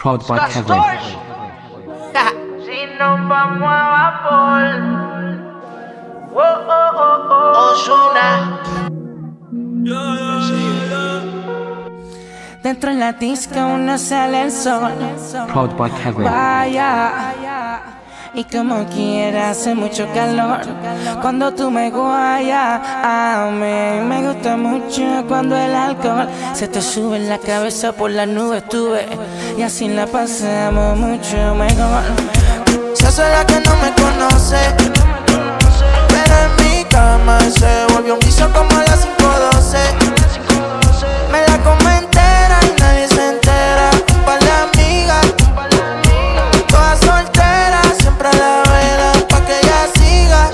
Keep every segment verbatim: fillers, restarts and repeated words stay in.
Proud by Kevin. Si nos vamos a vapor, oh, oh, oh, oh. Ozuna. Dentro en la disco no sale el sol. Proud by Kevin. Vaya. Y como quiera hace mucho calor cuando tú me guayas. A mí me gusta mucho cuando el alcohol se te sube en la cabeza, por las nubes tuve, y así la pasamos mucho mejor. Se hace la que no me conoce, pero en mi cama se volvió un vicio como a las cinco doce. Me la como entera y nadie se entera. Un par de amigas, todas solteras, siempre a la vela pa' que ella siga.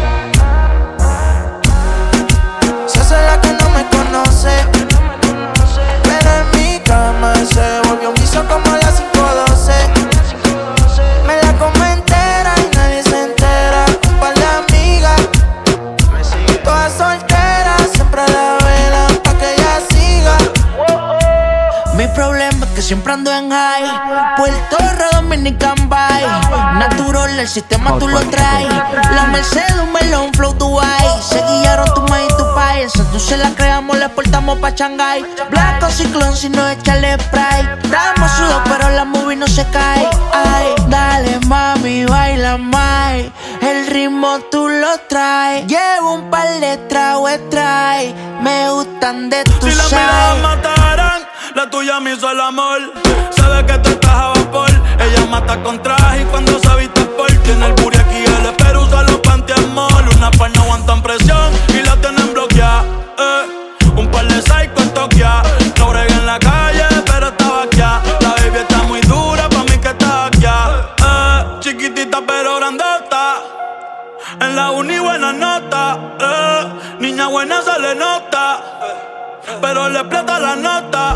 Se hace la que no me conoce, pero en mi cama se volvió un vicio como a las cinco doce. Me la como entera y nadie se entera. Un par de amigas, todas solteras, siempre a la vela pa' que ella siga. Mi problema es que siempre ando en high. Puerto Rico, Dominican Bay. Natural, el sistema tú lo traes. La Mercedes, un melón, flow Dubai. Se guiaron tu maíz y tu país. Entonces la creamos, la exportamos pa' Shanghai. Blanco ciclón, si no echarle spray. Estamos sudados, pero la movie no se cae. Ay, dale mami, baila más. El ritmo tú lo traes. Llevo un par de tragos trae. Me gustan de tu Si la miradas mataran, la tuya me hizo el amor. Sabe que tú estás a vapor. Ella mata con traje y cuando se viste por. Tiene el booty aquí, el espero usa los pantiamol. Una par no aguantan presión y la tienen bloqueada, eh. Un par de psycho en Tokia. No bregué en la calle, pero estaba aquí. La baby está muy dura, pa' mí que está aquí, eh. Chiquitita pero grandota. En la uni buena nota, eh. Niña buena se le nota, pero le explota la nota.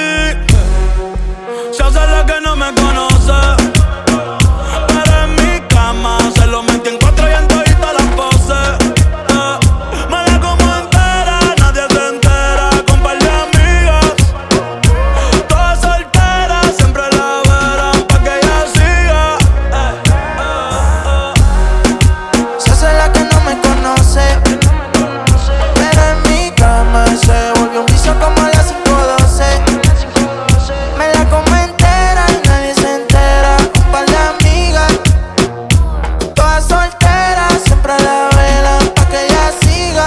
Y se hace la que no me conoce, pero en mi cama se lo metí en cuatro y en todita las poses, eh. Me la como entera, nadie se entera. Con par de amigas, todas solteras, siempre la verán pa' que ella siga, eh, eh, eh. Se hace la que no me conoce, pero en mi cama se volvió un vicio como a las cinco doce. Me la como entera y nadie se entera. Un par de amigas, todas solteras, siempre a la vela pa' que ella siga.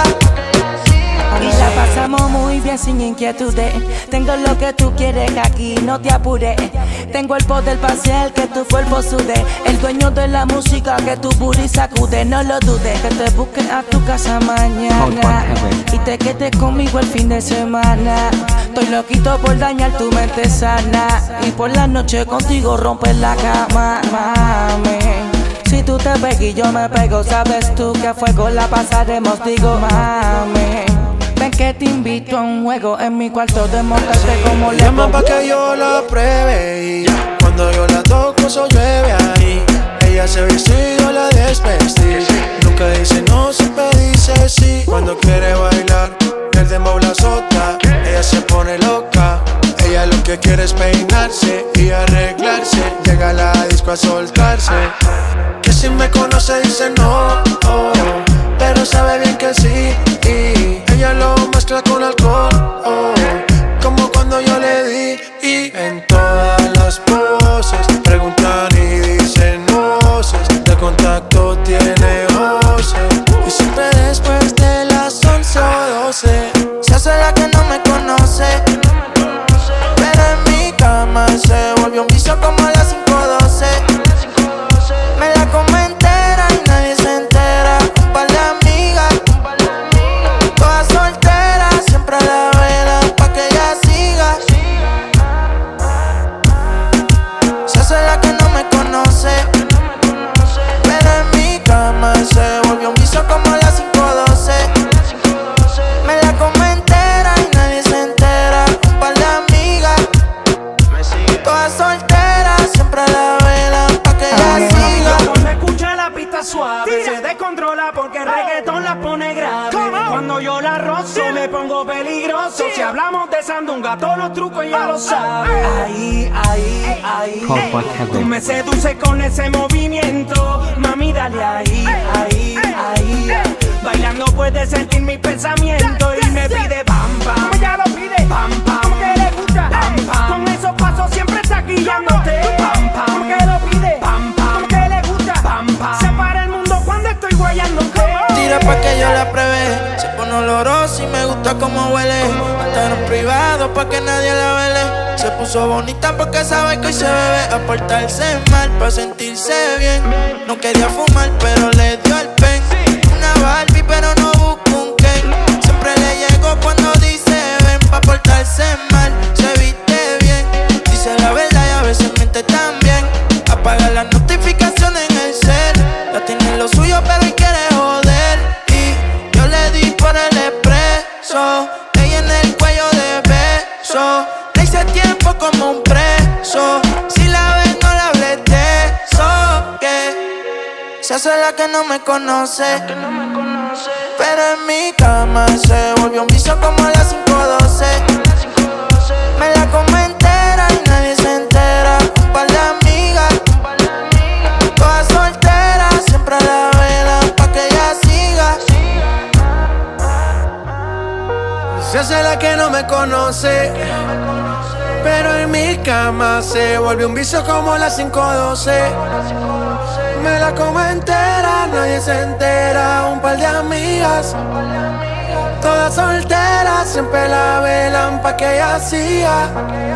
Y la pasamos muy bien sin inquietudes. Tengo lo que tú quieres, aquí no te apures. Tengo el poder para hacer que tu cuerpo sude. El dueño de la música que tu booty sacude. No lo dudes, que te busque a tu casa mañana y te quedes conmigo el fin de semana. Estoy loquito por dañar tu mente sana y por la noche contigo romper la cama, mami. Si tú te pegas y yo me pego, sabes tú que a fuego la pasaremos, digo mami. Ven que te invito a un juego en mi cuarto de mostrarte como le Llama pa' que yo la pruebe y cuando yo la toco eso llueve ahí. Ella se viste y yo la desvestí. Nunca dice no, siempre dice sí. Cuando quiere bailar, el dembow la azota. Ella se pone loca. Ella lo que quiere es peinarse y arreglarse. Llega a la disco a soltarse. Que si me conoce dice no, oh, pero sabe bien que sí. Y ella lo mezcla con alcohol, oh, como cuando yo le di. Y en todas las poses preguntan y dicen voces. De contacto tiene voces. Y siempre después de las once o doce. Se hace la que no me conoce, pero en mi cama se volvió un vicio como a las cinco doce. Me la como entera y nadie se entera. Un par de amigas, todas solteras, siempre a la vela pa' que ella siga. Se hace la que no me conoce, pero en mi cama se volvió un vicio como a las cinco doce. Me la como entera y nadie se entera. Un par de amigas, todas solteras. puso peligroso. Si hablamos de sandunga, todos los trucos ya lo sabes. Ahí, ahí, ahí. Called by Tú Kevin. me seduces con ese movimiento. Mami, dale ahí, ahí, ahí. Bailando puedes sentir mi pensamiento. Y me pide pam, pam. Ya lo pide. Pam, pam. ¿Cómo que le gusta? Pam, pam. Con esos pasos siempre está guiándote. Pam, pam. ¿Cómo que lo pide? Pam, pam. ¿Cómo que le gusta? Pam, pam. Se para el mundo cuando estoy guayándote. Tira pa' que yo la pruebe. Se pone olorosa y me gusta como huele. Hasta en privado pa' que nadie la vele. Se puso bonita porque sabe que hoy se bebe. A portarse mal pa' sentirse bien. No quería fumar pero le dio el pen. Una Barbie pero no busco un Ken. Siempre le llego cuando dice ven. Pa' portarse mal, se viste bien. Dice la verdad y a veces miente también. Apaga las notificaciones en el cel. Ya tiene lo suyo pero hoy quiere joder. Y yo le di por el expreso. Ella en el cuello de beso. Le hice tiempo como un preso. Si la ves no la hables de eso. Que se hace la que no me conoce. Pero en mi cama se volvió un vicio como a las cinco doce. Me la come entera y nadie se entera. Un par de amigas, todas solteras, siempre la velan pa' que ella siga. Se hace la que no me conoce. Pero en mi cama se volvió un vicio como las cinco doce. Me la como entera, nadie se entera. Un par de amigas, todas solteras, siempre la velan pa' que ella siga.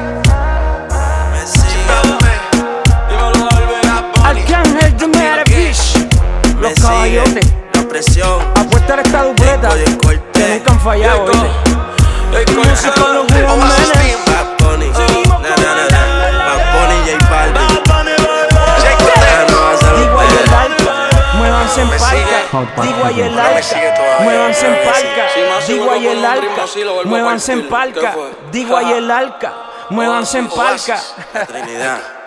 Arcángel de Meravish. Los caballotes. La presión. Apuesta a esta dupleta que nunca han fallado, ¿oíste? Música con los Women. Seguimos con Digo ahí el alca, muévanse en palca. Digo ahí el alca, muévanse en palca. Digo ahí el alca, muévanse en palca. Digo ahí el alca, muévanse en palca. Trinidad.